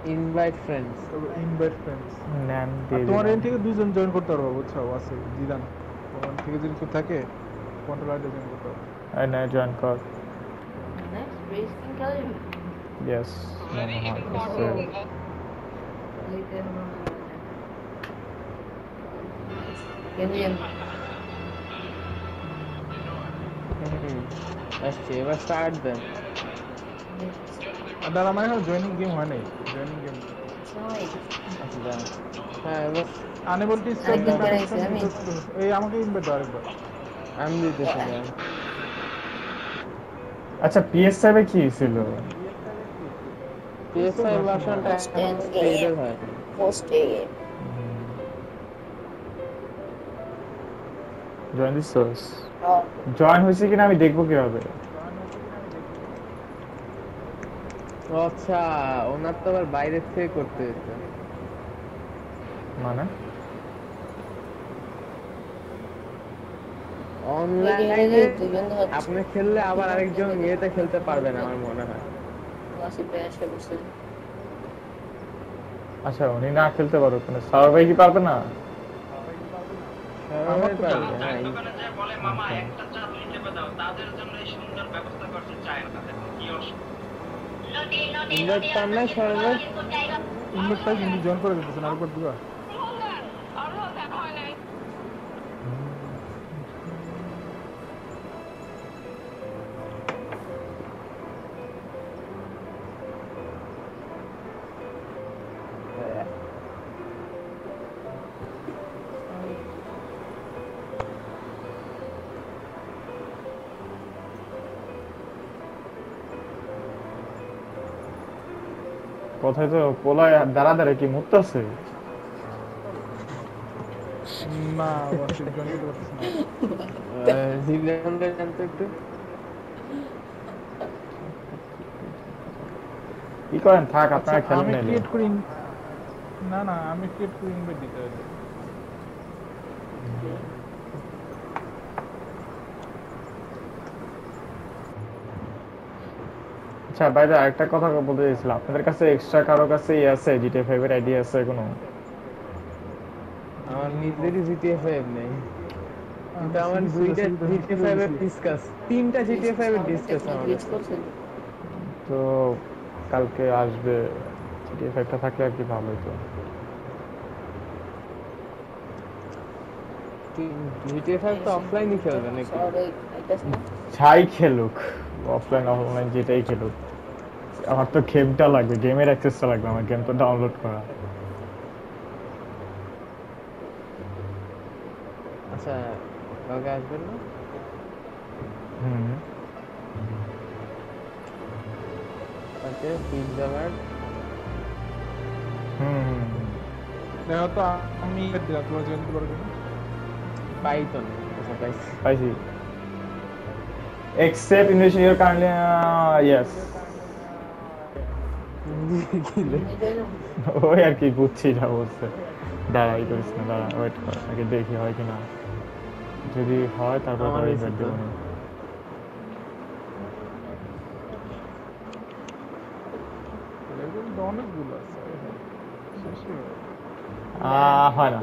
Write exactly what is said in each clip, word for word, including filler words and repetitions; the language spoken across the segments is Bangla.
ইনভাইট ফ্রেন্ডস ইনভাইট ফ্রেন্ডস নেন আর দিয়ে তোমার দিলাম। এন থেকে দুইজন জয়েন করতে পারবো, বুঝছো? আছে জিদান, তোমার থেকে যদি কেউ থাকে কন্ট্রোল আইডি জয়েন করতে পারবো। এই নে জয়েন কর। Next, racing খেলবি? ইয়েস মনে হয় আছে। এইতে হলো না। কেন আসছে, এবার স্টার্ট দেন। আর দাঁড়া, আমার এখন জয়েনিং গেম হয় নাই, জয়েনিং গেম সময় আচ্ছা দাঁড়ান। হ্যাঁ এবার আনেবল টু স্টার্ট আরেকজন দ্য বাড়াইছে, কানেকশন আমি। বিকজ এই আমাকে ইনভাইট দাও আরেকবার। আমি দিতেছি দাঁড়ান। আচ্ছা পিএস ফাইভ এ কি ছিল? পি এস ফাইভ ভার্সনটা এখন স্টেডের হয় না। পোস্টে জয়েন দিছস? জয়েন হয়েছে কিনা আমি দেখবো কিভাবে? ও আচ্ছা, ওনার তো আবার বাইরের থেকে করতে হতো। মানে অনলাইনে আপনি খেললে আবার আরেকজন ইয়েতে খেলতে পারবেন আমার মনে হয়। আচ্ছা উনি না খেলতে পারো কেন? সারা ভাই কি পারবে না? সবাই পারবে, হ্যাঁ। বলে মামা একটা চা দুই চেপে দাও, তাদের জন্য এই সুন্দর ব্যবস্থা করছে চায়ের কাছে। কি অসুবিধা? ইনভাইট পান নাই সবাই? ইনভাইট পাই কিন্তু জয়েন করে দিতেছেন, আরেকবার দিবা? কোথায় তো পোলায় দাঁড়া দাঁড়া কি মুততেছে? না ওয়াসিফ জয়েন করতে পারতেছে না। জিলেন্ডার জানতো একটু। কি করেন থাক আচ্ছা আপনারা খেলেন আমি না। ক্রিয়েট করি, না না আমি ক্রিয়েট করে ইনভাইট দিতে হবে। আচ্ছা বাইরে একটা কথা বলতে চাইছিলাম, আপনাদের কাছে এক্সট্রা কারো কাছে ই আছে জিটিএ ফাইভ এর আইডিয়া আছে কোনো? আমার নিজেরই জিটিএ ফাইভ নেই, কিন্তু আমার দুইটা জিটিএ ফাইভ এর ডিসকাস, তিনটা জিটিএ ফাইভ এর ডিসকাস আমার কাছে। তো কালকে আসবে, জিটিএ ফাইভটা থাকলে আর কি ভালো হতো। জিটিএ ফাইভ তো অফলাইনই খেলবে নাকি? ছাই খেলুক, অফলাইন অনলাইন যেটাই খেলুক, আমার তো গেমটা লাগবে, গেমের অ্যাক্সেসটা লাগবে, আমার গেম তো ডাউনলোড করা। আচ্ছা কালকে আসবেন না? হুম ওকে পিৎজা ম্যাট। হুম হুম দেখো তো আমি ইনভাইট দিলাম, তোমরা জয়েন করতে পারবে না? পাইথন, আচ্ছা পাইছি। পাইছি। Except English you're currently uh, yes. ওই আর কি বুঝছি যা বলছে। দাঁড়াই করিস না, দাঁড়া ওয়েট কর আগে দেখি হয় কিনা, যদি হয় তারপর আমার তো এই ইনভাইট তো। দেবো না। এরকম তো অনেকগুলো আছে, শেষই হয়। আহ, হয় না।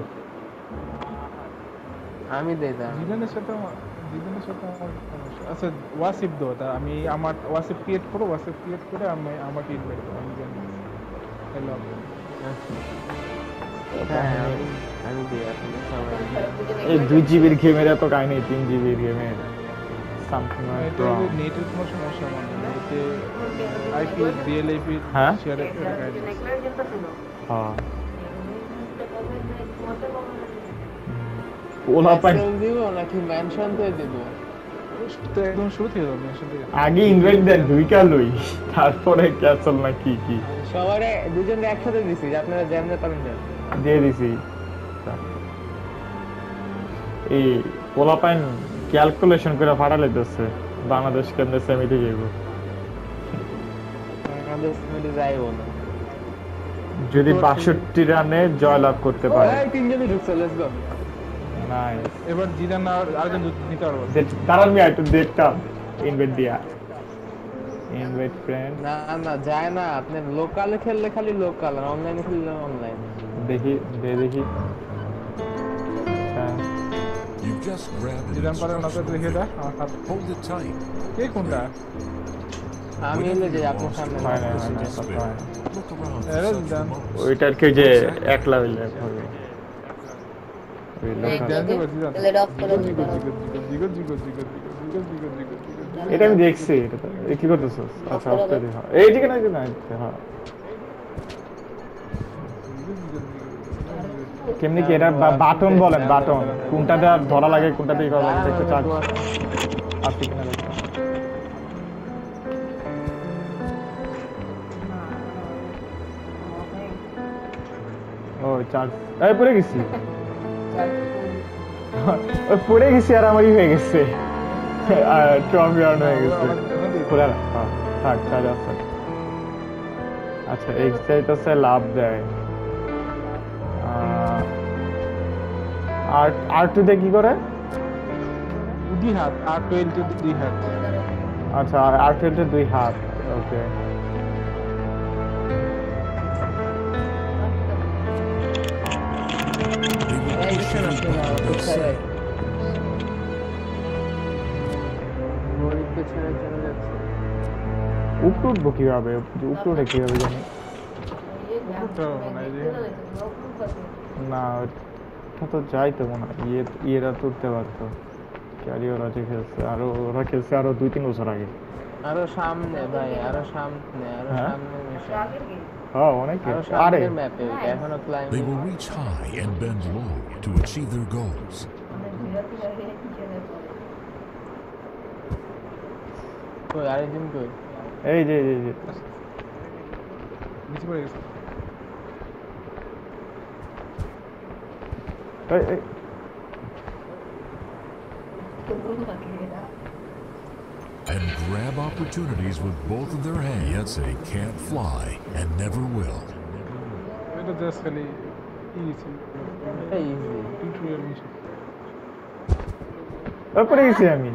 আমি দেই দাঁড়ান। জিদানের সাথে আমার জিদানের সাথে আমার সমস্যা। আচ্ছা ওয়াসিফ দো, তা আমি আমার ওয়াসিফ ক্রিয়েট করো, ওয়াসিফ ক্রিয়েট করে আমি আমাকে ইনভাইট করো, আমি জয়েন করছি। হ্যালো হ্যাঁ আমি আমি দিই আসলে সবাই। এই দুই জিবির গেমের এত কাহিনী, তিন জিবির গেমের সামথিং এটা নেটের কোনো সমস্যা আমার না, এতে আইপি ডিএলআইপি হ্যাঁ? শেয়ার করে গাইড। হ্যাঁ ওলা পাই ক্যাসেল দিব নাকি ম্যানশন থেকে দিব? তো একদম শুরু থেকে যাবে মেনশন থেকে। আগে ইনভাইট দেন দুইটা লই, তারপরে ক্যান্সেল না কি কি সবারে দুজনকে একসাথে দিছি যে আপনারা জানতে পারেন না। দিয়ে দিছি। এই পোলা পাইন ক্যালকুলেশন করে ফাটা লইতেছে বাংলাদেশ কেন্দ্রে সেমিতে যাইব, আমাদের সিনেটে যাইবো না। যদি বাষট্টি রানে জয়লাভ করতে পারে। এই তিনজনই ঢুকছে, লেটস গো। নাইস। এবার জিদান আর আরেকজন নিতে পারবো। দাঁড়ান আমি একটু দেখতাম ইনভাইট দিয়া, ইনভাইট ফ্রেন্ড না না যায় না, আপনি লোকালে খেললে খালি লোকাল আর অনলাইনে খেললে অনলাইন। দেখি দে দেখি হ্যাঁ You've just grabbed an Zidane পারে ওনাকে instructional দেখে দা video. আমার হাত Hold it tight. কে কোনটা আমি এলে যে আপনার সামনে হয় না হয় না কথা হয় না Look around for Error something done. else. ওইটার কি যে একলা হইলে হবে ওই লোকাল জিদান দেবো জিদান Let off করে জিগো দিবা। জিগো জিগো জিগো জিগো জিগো জিগো জিগো জিগো এটা আমি দেখছি এটা তো এ কি করতেছস আচ্ছা অফ করে দিও এই দিকে না এই দিকে না হ্যাঁ কেমনি কি এটা বাটন বলেন বাটন কোনটাতে ধরা লাগে কোনটাতে ই করা লাগে দেখতে চান আপনি কিনা দেখতে ও চার্জ এই পড়ে গেছি ওই পড়ে গেছি আর আমারই হয়ে গেছে আর ট্রফি আর্ন হয়ে গেছে খোলা না হ্যাঁ, থাক চার্জ আছে আচ্ছা এক্সাইট আছে লাভ দেয় আহ, আর আর টু তে কি করে দুই হাত আর টুয়েলভ দুই হাত আচ্ছা আর টু তে দুই হাত ওকে They will push you, but they'll say, গরিব পেছনে চলে যাচ্ছে। উপরে উঠবো কিভাবে উপরে উঠে কিভাবে জানি না ওটা তো যাইতো মনে হয় ইয়ে ইয়েরা তো উঠতে পারতো ক্যারিয়ার আছে খেলছে আরো ওরা খেলছে আরো দুই তিন বছর আগে আরো সামনে ভাই, আরো সামনে, আরো হ্যাঁ? সামনে মিশন, হ্যাঁ অনেক আরো আরে সামনের ম্যাপে এখনো they climbing. will reach high and bend low to achieve their goals. কই আরেকজন কই? এই যে এই যে নিচে পড়ে গেছে এই, এই, And grab opportunities with both of their hands. Yet they can't fly and never will. এটা জাস্ট খালি ইজি এটা ইজি। টিউটোরিয়াল মিশন ওই পড়ে গেছি আমি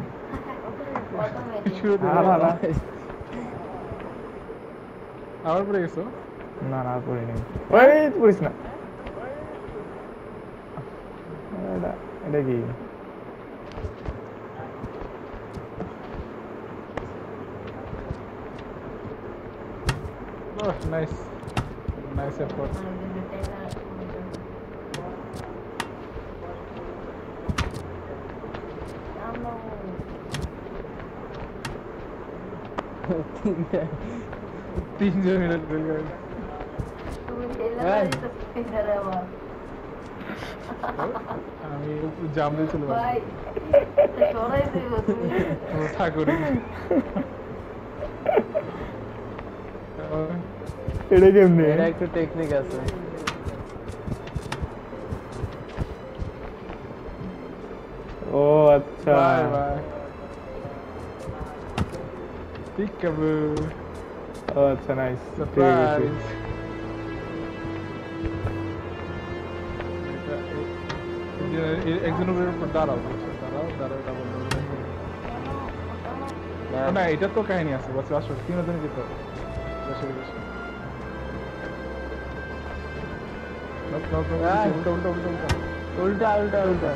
না না না আবার পড়ে গেছো না না পড়ি নাই ওই পড়িস না এটা এটা কি Oh, nice. Nice effort. তিনজন মিলে গোল করে আমি জাম দিয়ে চলে ভাই সরাই দেব তুমি ঠাকুর এটা কেমনে এটা একটু টেকনিক আছে। ও আচ্ছা বাই বাই পিকাবু ও আচ্ছা নাইস সারপ্রাইজ একজনের উপর দাঁড়াও দাঁড়াও দাঁড়াও ডাবল না এটা তো কাহিনী আছে বাস আসো তিনজনে যেতে হবে বসে বসে উল্টা উল্টা উল্টা উল্টা উল্টা উল্টা উল্টা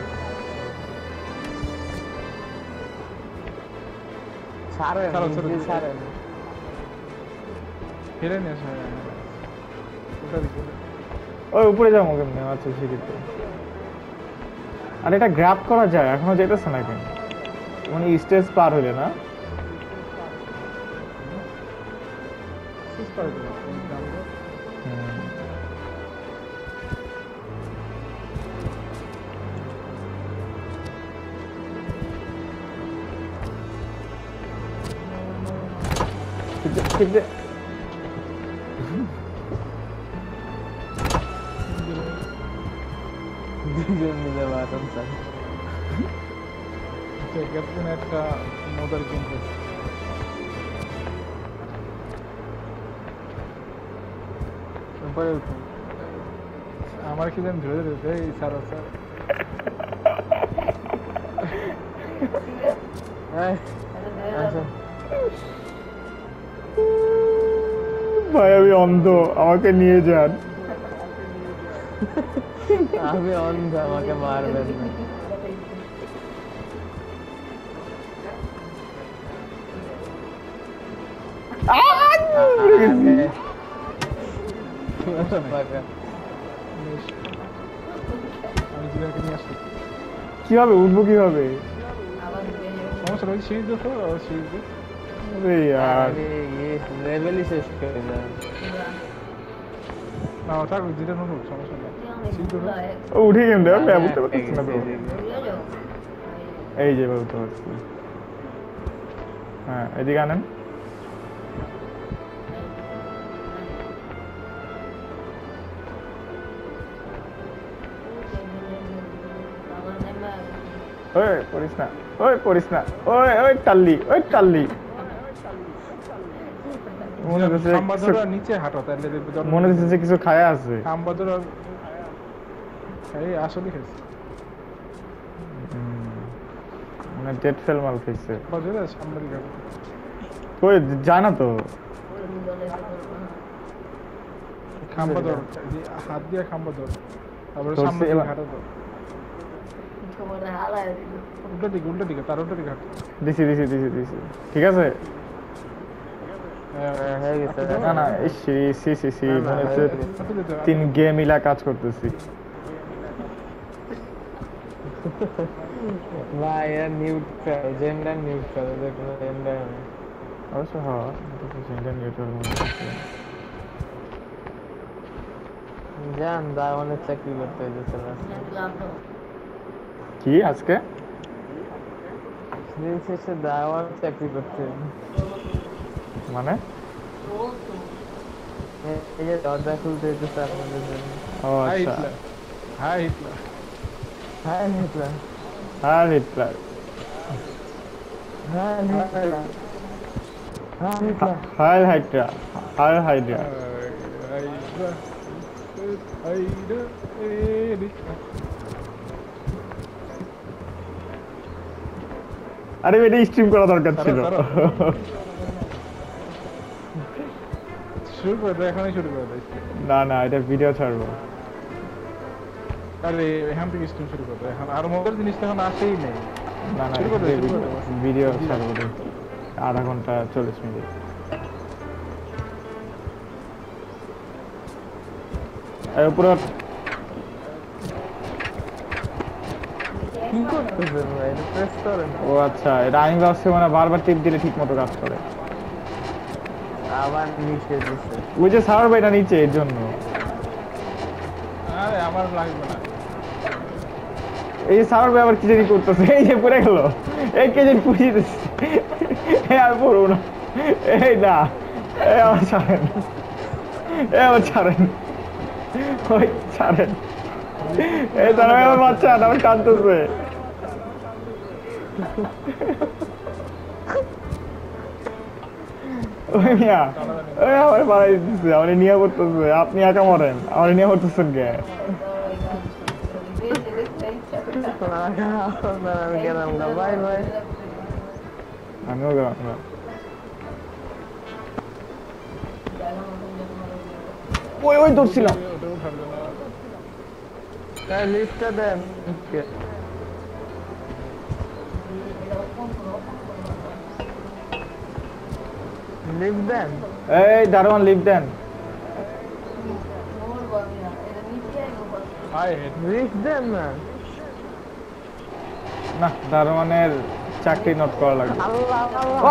ছাড়েন ছাড়ো, ছাড়ো, নিজে ছাড়েন। ফিরে নিয়ে আসো উল্টা দিকে ওই উপরে যাবো কেমনে আচ্ছা সেক্ষেত্রে আর এটা গ্র্যাব করা যায় এখনো যেতেছে না কেন মানে স্টেজ পার হইলে না শেষ করে দেবো হুম। ঠিক আছে, ঠিক আছে। দুজন মিলে বাটন চাপ। ক্যাপ্টেন একটা মজার গেম করছে উপরে উঠুন। আমার কি জানি ধরে ধরে এই স্যার স্যার এই, আসো। ভাই আমি অন্ধ, আমাকে নিয়ে যান। আমি অন্ধ, আমাকে মারবেন না। আমি জিরাকে নিয়ে আসছি। কিভাবে উঠবো কিভাবে? আবার বেরিয়ে সমস্যা রয়েছে, সিঁড়ি দেখো, সিঁড়ি দেখো। আরে यार লেভেলই শেষ করে না। না থাক, জিরা নুন সমস্যা নেই। সিঁড়ি দেখো। ও উঠে গেম রে, আমি উঠতে পারছি না তো। ঘুরে যাও এই যে এবার উঠতে পারছি। হ্যাঁ এদিকে আনেন। ওই পড়িস না, ওই পড়িস না, ওই ওই টাল্লি, ওই টাল্লি। মনে হচ্ছে খাম্বা ধরো আর নিচে হাঁটো, তাহলে দেখবে জল- মনে হচ্ছে যে কিছু খায়া আছে। খাম্বা ধরো আর- এই আসলে খাইছি। হুম, মানে ডেড ফেল মাল খাইছে। খাম্বা ধরো আর সামনের দিকে হাঁটো। কই যায় না তো। খাম্বা ধরো, এই যে হাত দিয়ে খাম্বা ধরো, তারপরে ধরছি সামনের দিকে এবার। হাঁটো দাও। তোমার হালায় দিল উল্টো দিকে, উল্টো দিকে, তার উল্টো দিকে হাঁটো। দিছি দিছি দিছি দিছি ঠিক আছে। হ্যাঁ, হয়ে গেছে। না না এই সি সি সি সি না, না, মনে হচ্ছে হাঁটো দিতে হবে। তিন গেম মিলা কাজ করতেছি। ভাই এর নিউট করে, জেন্ডার নিউট করে, দেখো জেন্ডার নেই। অবশ্য হ্যাঁ ইন্ডিয়ান নেটওয়ার্ক মনে হচ্ছে। জান দাওয়ানের চাকরি করতে হয়েছে না। লাভ কি আজকে দিন শেষে দাওয়ান চাকরি করতে হবে। মানে ও তো এই- এই যে দরজা খুলতে হইতেছে আপনাদের জন্য। ও হাই আচ্ছা হিটলার, হাই হিটলার। হ্যাঁ নিতলাম, হ্যাঁ হিটলার হ্যাঁ নিতলাম, হ্যাঁ নিতলাম। Hi Hydra hi Hydra Hydra, Hydra, এই রিক্সা। আরে এটা স্ট্রিম করা দরকার ছিল। তারা- শুরু করে দাও, এখনই শুরু করে দাও। না না এটা ভিডিও ছাড়বো। আরে এখান থেকে স্ট্রিম শুরু করে দাও, এখন আর মজার জিনিস তো এখন আসেই নেই। না না শুরু করে দাও, শুরু করে দাও। ভিডিও ছাড়বো রে। আধা ঘন্টা চল্লিশ মিনিট। এই উপরে কি করতেছেন ভাই? প্রেস করেন। ও আচ্ছা এটা আমি ভাবছি মানে বারবার টিপ দিলে ঠিক মতো কাজ করে। আবার নিচে দিছে। ওই যে সার্ভার এটা নিচে এর জন্য। আরে আমার লাগবে না। এই যে সার্ভার আবার কি জানি করতেছে, এই যে পড়ে গেল, এই কে জানি পুষিয়ে দিচ্ছে। এই আর পড়বো না, এই না, এই আমার ছাড়েন, এই আমার ছাড়েন, ওই ছাড়েন, এই তারা আমার বাচ্চা আমার কাঁদতেছে। ওই মিয়া, ওই আমার বাড়াই দিতেছে, আমার নিয়ে পড়তেছে, আপনি একা মরেন, আমার নিয়ে পড়তেছেন কে? আমি গেলাম না, বাই বাই। আমিও গেলাম না। ওই ওই ধরছিলাম। ওটাও থাকবে না। লিস্টটা দেন। লিফট দেন। এই দারোয়ান লিফট দেন। হাই হেড। লিফট দেন না। না দারোয়ানের চাকরি নোট করা লাগবে। আল্লাহ আল্লাহ।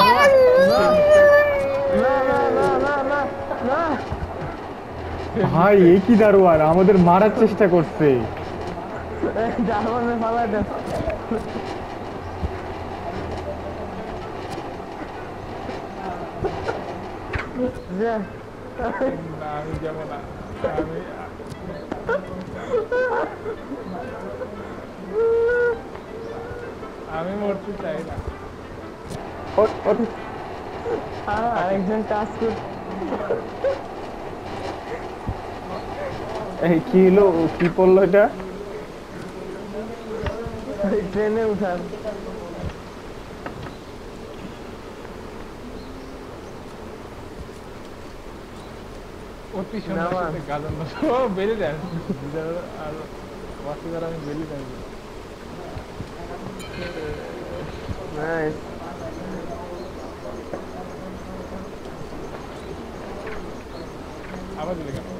না না না না না না। ভাই এই কি দারোয়ান আমাদের মারার চেষ্টা করছে। দারোয়ানে ফালাই দেন। যা। না আমি যাবো না, আমি আমি মরতে চাই না। ওঠ, ওঠ। আর- আরেকজন কাজ কর। এই কি হলো ও কি পড়লো এটা? ট্রেনে উঠান। প্রতি সন্ধ্যার সাথে গাজন না সব বেরিয়ে যায় আর ওয়াসিবার আমি বেরিয়ে যাই নাইস আবার দিলে কেন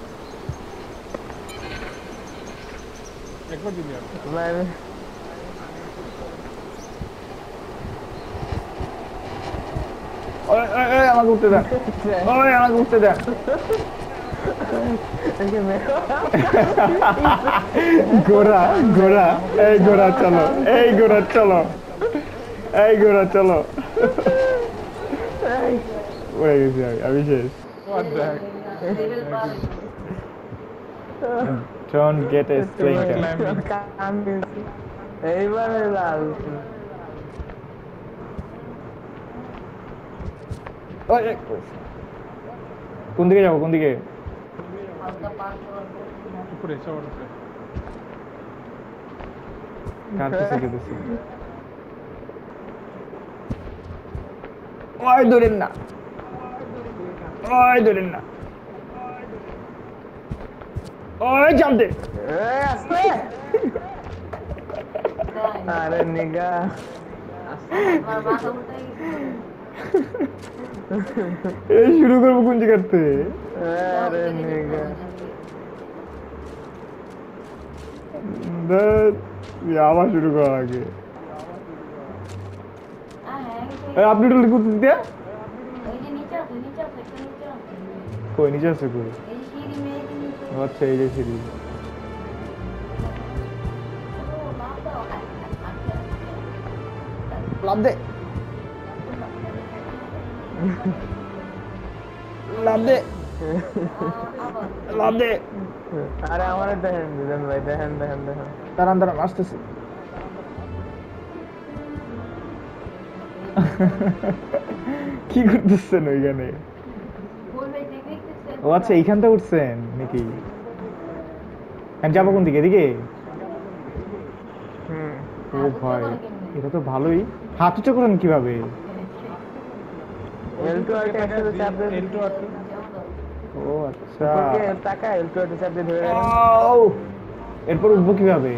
একবার দিলি আর মানে ওই ওই ওই আমাকে উঠতে দেন ওই আমাকে উঠতে দেন ঘোড়া ঘোড়া এই ঘোড়া চলো এই ঘোড়া চলো এই ঘোড়া চলো উড়ে গেছি আমি আমি শেষ What the heck? লেভেল পার Don't get a stranger. এইবারে লাল ওই, ওই, কোন দিকে যাবো কোন দিকে হালকা পার করার পর উপরে সবার উপরে কাটতেছি কেটেছি ওই ধরেন না ওই ধরেন না ওই জামতে এই আসলে আরে নিগা আমার মাথা উল্টাই গেছে এই শুরু করবো কোন জায়গাতে আরে নিগা ধ্যাৎ, এই আবার শুরু করা আগে হ্যাঁ এই আপনি একটু লিখুন দিয়ে এই যে নিচে আছে নিচে আছে একটা নিচে আছে কই নিচে আছে কই এই যে সিঁড়ি মেয়েকে নিচে আচ্ছা এই যে সিঁড়ি ও লাভ দাও লাভ দে লাভ দে আবার লাভ দে আরে আমার দেখেন দিলেন ভাই দেখেন দেখেন দেখেন দাঁড়ান দাঁড়ান আসতেছি কি করতেছেন ওইখানে বলবে দেখতেছেন ও আচ্ছা এইখানটা উঠছেন নাকি হ্যাঁ যাবো কোন দিকে এদিকে হুম ও ভাই এটা তো ভালোই হাত উঁচু করেন কিভাবে এল টু আর একসাথে চাপ দিয়ে এল টু আর টু ও আচ্ছা ওকে টাকা এল টু আর চাপ দিয়ে ধরে রাখেন আউ! এরপর উঠবো কিভাবে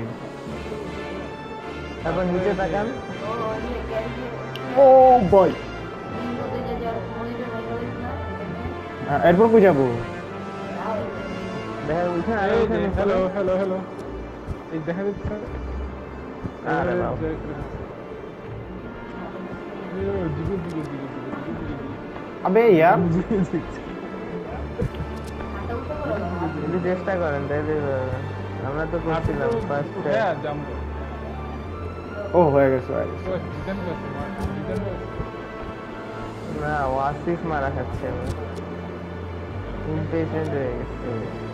তারপর নিচে তাকান ও নিয়ে ক্যান্সেল ও বয় বিন্দুতে যে যার মনিটর হয়ে গেছে না এরপর কই যাবো দেখেন উঠেন আরে এই উঠেন যে হ্যালো হ্যালো হ্যালো এই দেখা যাচ্ছে আরে বাবা জিগু জিগু জিগু জিগু জিগু আবে ইয়ার হাতটা উল্টো করে দাও হাত যদি চেষ্টা করেন তাহলে আমরা তো করছিলাম ফার্স্ট হ্যাঁ জাম্প ও হয়ে গেছে হয়ে গেছে ও জিতেন গেছে জিতেন গেছে না ওয়াসিফ মারা খাচ্ছে আমি ইমপেশেন্ট হয়ে গেছে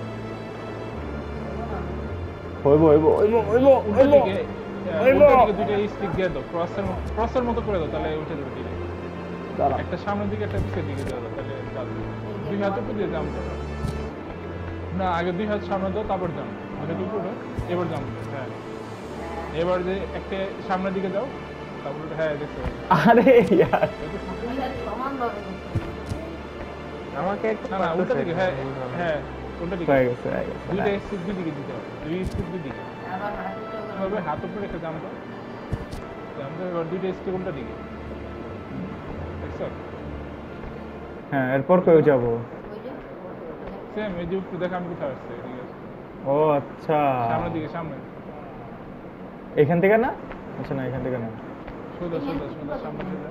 হইব হইব হইব হইব হইব উল্টোদিকে হইব। উল্টোদিকে দুটো স্টিক দিয়ে দাও ক্রসের ক্রসের মতো করে দাও তাহলে উঠে যাবে ঠিক দাঁড়া একটা সামনের দিকে একটা পিছের দিকে দাও তাহলে যাবে দুই হাত উপর দিয়ে জাম্প করো না আগে দুই হাত সামনে দাও তারপর জাম্প দুই হাত উপরে এবার জাম্প হ্যাঁ এবার যে একটা সামনের দিকে যাও তারপর হ্যাঁ দেখছো আরে ইয়ার দুই হাত সমান ভাবে আমাকে একটু না না উল্টো দিকে হ্যাঁ হ্যাঁ উল্টো দিকে হয়ে গেছে হয়ে গেছে দুইটা স্টিক দুই দিকে দিতে হবে দুই স্টিক দুই দিকে আবার হাত উল্টো করে এভাবে হাত উপরে রেখে জাম্প করো জাম্প করে এবার দুইটা স্টিক উল্টো দিকে দেখছো হ্যাঁ এরপর কই যাবো ওই যে সেম এই যে উপরে দেখো আমি কোথায় আসছে এদিকে ও আচ্ছা সামনের দিকে সামনে এখান থেকে না আচ্ছা না এখান থেকে না সোজা সোজা সোজা সামনে সোজা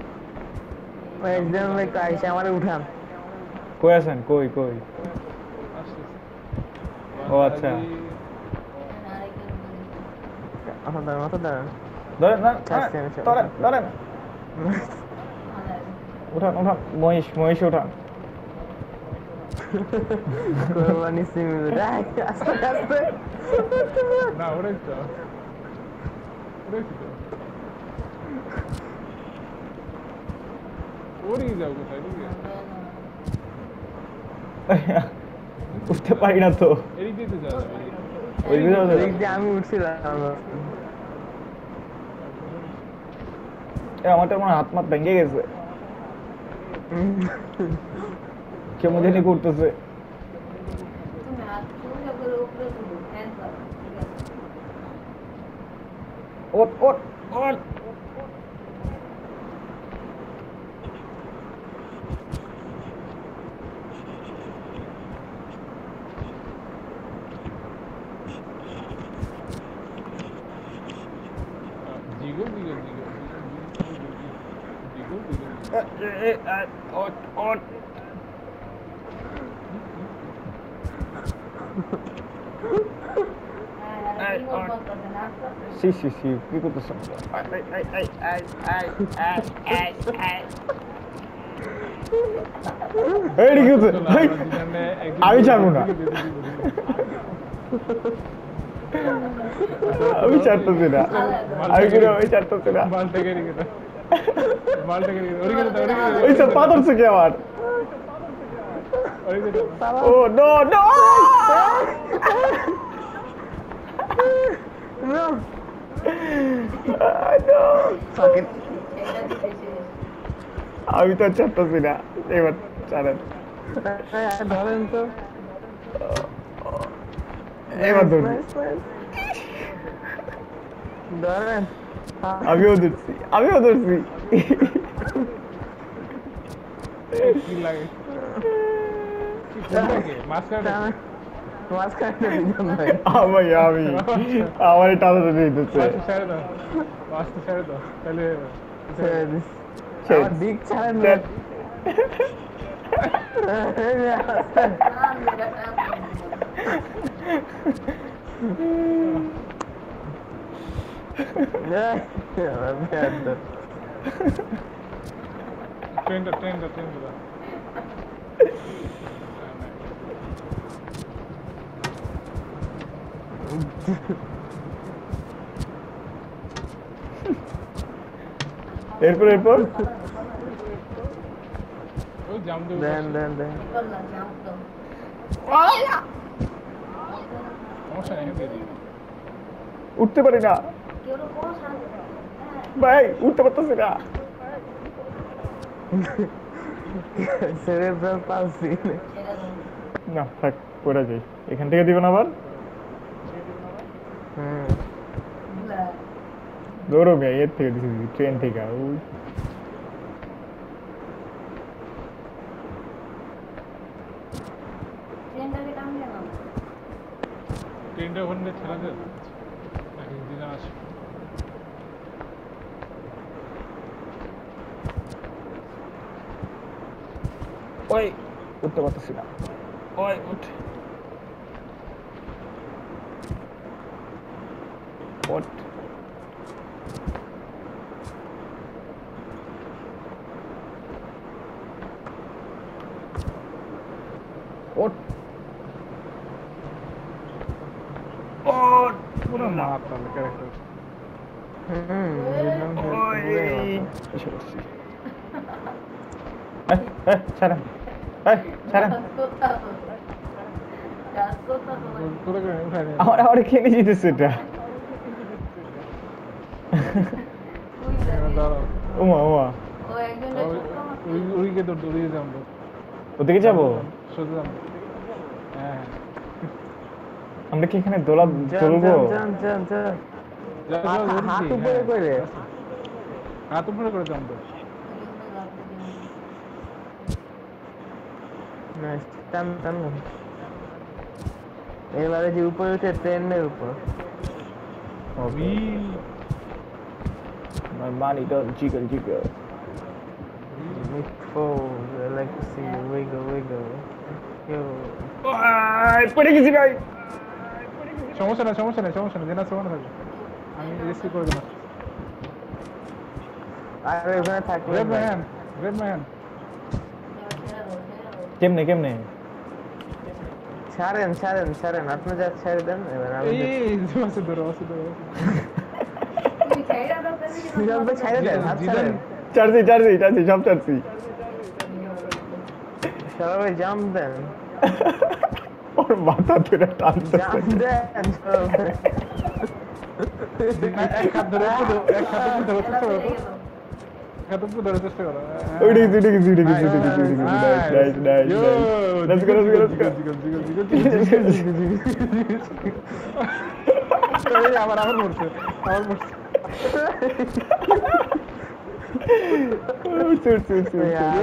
একজন ভাই কাইছে আমারে উঠান কই আছেন কই কই আসছে ও আচ্ছা। মাথা দাঁড়ান মাথা দাঁড়ান ধরেন না আচ্ছা, আচ্ছা, ধরেন আচ্ছা। ধরেন উঠান উঠান মহিষ মহিষ উঠান কোরবানি সিমিল রাখ আস্তে আস্তে না ওরাই তো ওরাই তো ওরই যাও কোথায় এদিকে উঠতে পারি না তো এদিক দিয়ে তো যাওয়া যাবে ওই দিকে যাওয়া যাবে? দিক দিয়ে আমি উঠছিলাম এ আমারটা মনে হয় হাত মাত ভেঙে গেছে কেমন জানি করতেছে আর সুন্দর করে উপরে তুলো হ্যান্ড করো ঠিক আছে ওট ওট ওট জিগো জিগো জিগো জিগো জিগো ওট ওট হ্যাঁ রিমোট বন্ধ করতে না সি সি সি কি করতেছ আই আই আই আই আই আই আই আই এই কি করতে আমি ছাড়বো না আমি ছাড়তেছি না আমি কি আমি ছাড়তেছি না মালটা কেড়ে গেল মালটা কেড়ে গেল ওরে গেল ওরে গেল ওই সব পাথর থেকে আমার ওরে গেল oh no no No. No Fuck it. এটা দিতেছে আমি তো ছাড়তেছি না এবার ছাড়েন ধরেন তো এবার ধরুন Nice, nice. ধরেন আমিও ধরছি আমিও ধরছি কি লাগে কি মাস্কাটা মাঝখানে দিলাম ভাই আমি আমি আমার টানাটা দিয়ে দিচ্ছে মাস্ক ছেড়ে দাও মাস্ক ছেড়ে দাও তাহলে ছেড়ে দিস। ছেড়ে আমার দিক ছাড়েন না। দেখ, না মেরা এই, আমার ব্যাড তো। ট্রেনটা ট্রেনটা ট্রেনটা এরপর এরপর ওই জাম দেব দেন দেন দেন করলাম জাম্প তো সমস্যা নেই দিয়ে দিই উঠতে পারি না কেউ কোন শান্তি ভাই উঠতে পারতেছি না সেরেব্রাল পালসি সেটা না থাক পড়ে যাই এখান থেকে দিবেন আবার হুম বুলা দৌড়ো ভাই এর থেকে দিছি ট্রেন থেকে ওই ট্রেনটাকে টানলে না ট্রেনটা ওখানে ঠেলা দে দিন আসে ওই উঠতে পারতেছি না ওই উঠ ওঠ ওঠ ওঠ পুরো মাপ তাহলে ক্যারেক্টার হুম দিলাম তো ওই পুরোই এসে পড়ছি এই এই ছাড়েন এই ছাড়েন পুরো করে উঠাই দে আমার আমার খেয়ে যেতেছে এটা দাঁড়াও ওমা ওমা ও একজন ওই ওইকে তো দৌড়িয়ে যাবো ওদিকে যাবো সোজা যাবো হ্যাঁ আমরা কি এখানে দোলা যান চলবো যান যান যান যাও, যাও, হাত- ধরেছি, হাত উপরে হ্যাঁ। করে হাত উপরে করে যাবো নাইস টান টান এবারে যে উপরে উঠে ট্রেনের উপর ওই My money don't jiggle jiggle. Oh, I like to see you wiggle wiggle. Yo. আই পড়ে গেছি ভাই সমস্যা না সমস্যা নেই সমস্যা নেই জেনা সমস্যা থাকবে আমি রেস্কিউ করে দেবো আর ওখানে থাকলে রেড ম্যান রেড ম্যান কেমনে কেমনে ছাড়েন ছাড়েন ছাড়েন আপনি যা ছেড়ে দেন এবার আমি এই আছে ধরো আছে ধরো তুমি খাইরা দাও তাহলে সিজনটা ছেড়ে দেন হাত ছাড়েন চার্জি চার্জি চার্জি সব চার্জি সবাই জাম্প দেন ওর মাথা ধরে টানতেছে জাম্প দেন সবাই। এক হাত ধরে একটু ধরো, এক হাতে একটু ধরো, একটু ধরো। এতটুকু ধরে চেষ্টা করো। ওইটা কিছু ওইটা কিছু ওইটা কিছু ওইটা কিছু ওইটা কিছু nice nice nice let's go let's go আবার আবার মরছে আবার মরছে চুর চুর চুর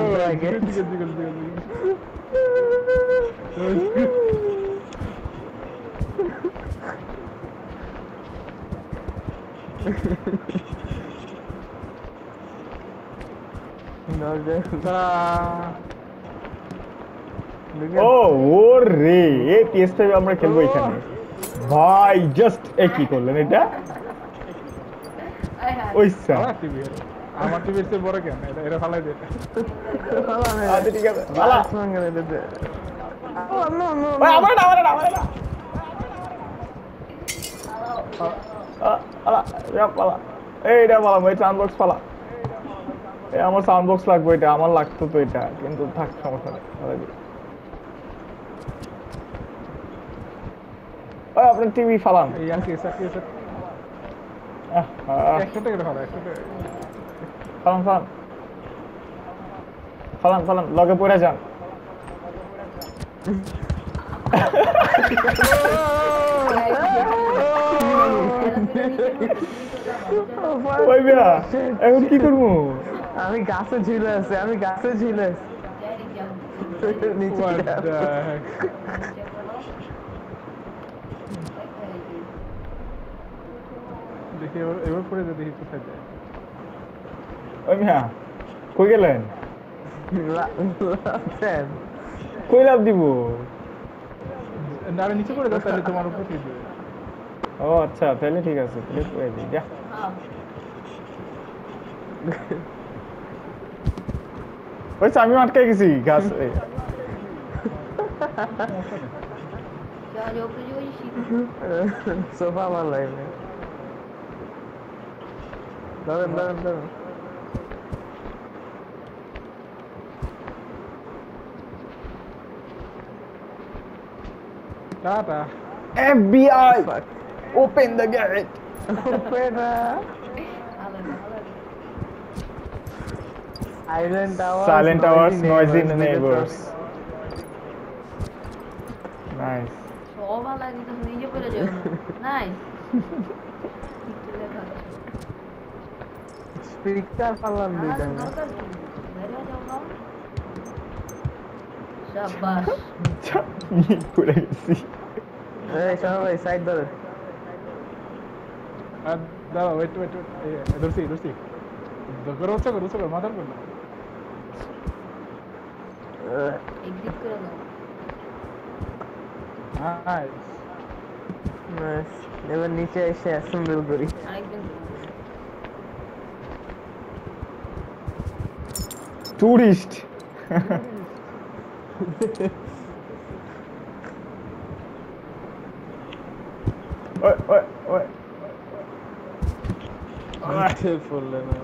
ও ওরে এই পি এস ফাইভ আমরা খেলবো এখানে ভাই জাস্ট এ কি করলেন এটা ওই স্যার আমার টিভি এর চেয়ে বড় কেন এটা এটা ফালাই দে আচ্ছা ঠিক আছে পালা ভাই আমার না আমার না আমার না পালা ইয়া পালা এইটা পালা ভাই সাউন্ড বক্স পালা এই আমার সাউন্ড বক্স লাগবে এটা আমার লাগতো তো এটা কিন্তু থাক সমস্যা নেই পালাই দিই ওই আপনার টিভি ফালান এই আর কি স্যার কি স্যার একশো টাকা ফালা একশো টাকা ফালান ফালান ফালান ফালান লগে পড়ে যান ওই বিয়া এখন কি করবো আমি গাছে ঝুলে আছি আমি গাছে ঝুলে আছি নিচে What the heck? দেখি এবার এবার পরে যে দেখি কোথায় যায় ওই মিয়া কই গেলেন লাফছেন। কই লাভ দিব না আরে নিচে করে দাও তাহলে তোমার উপর দিয়ে দেবে ও আচ্ছা তাহলে ঠিক আছে তাহলে করে দিই যা ওই আমি আটকে গেছি গাছ সোফা আমার লাগবে দাঁড়ান দাঁড়ান দাঁড়ান টাটা F B I open the gate Silent towers, silent towers noisy neighbors. neighbors nice সব আলাদা কিন্তু নিজে পড়ে যাও নাইস Speaker পারলাম দুইটা শাবাশ পড়ে গেছি এই শোনো ভাই সাইড ধরে আর দাও ওয়েট ওয়েট ধরছি ধরছি করো হচ্ছে করো হচ্ছে মাথার পর না এক্সিট করে দাও নাইস নাইস এবার নিচে এসে অ্যাসেম্বল করি আরেকজন টুরিস্ট ওই ওই ওই আরে পড়লে না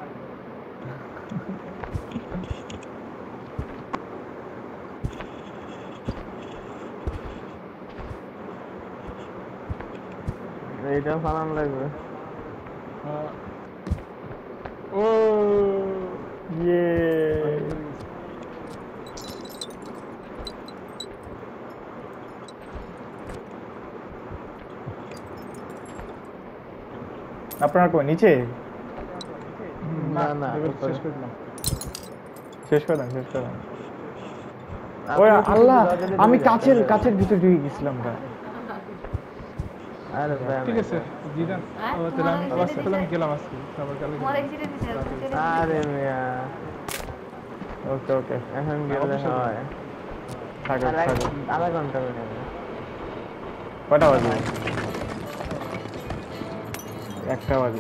এইটা ফালান লাগবে ও ইয়ে আপনার কই নিচে না না শেষ করে দিলাম শেষ করে দেন শেষ করে দেন ওই আল্লাহ আমি কাচের কাচের ভিতরে ঢুকে গেছিলাম গা আরে ঠিক আছে জি দেন ও তাহলে আমি আবার তাহলে আমি গেলাম আজকে আবার কালকে তোমার এক্সিডেন্ট দিছে আরে মিয়া ওকে ওকে এখন গেলে হয় থাকো আর এক- থাকো আধা ঘন্টা হয়ে যাবে কটা বাজে একটা বাজে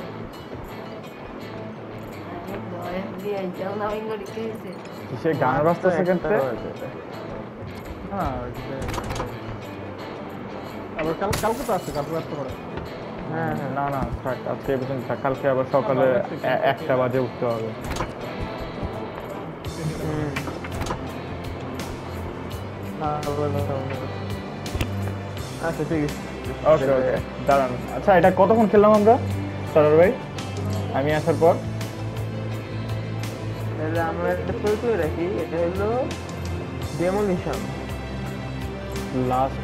এফবিআই যাও না ইংলিশ দিছে কিসে গান বাজতে সেকেন্ডে হ্যাঁ আবার কাল কালকে তো আছে কালকে আসতে পারে হ্যাঁ হ্যাঁ না না থাক আজকে এই পর্যন্ত থাক কালকে আবার সকালে এ- একটা বাজে উঠতে হবে হুম। না, বলো, বলো। আচ্ছা ঠিক আছে ওকে ওকে দাঁড়ান আচ্ছা এটা কতক্ষণ খেললাম আমরা সরর ভাই আমি আসার পর তাহলে আমরা একটা ছবি তুলে রাখি, এটা হলো ডেমোলিশন। লাস্ট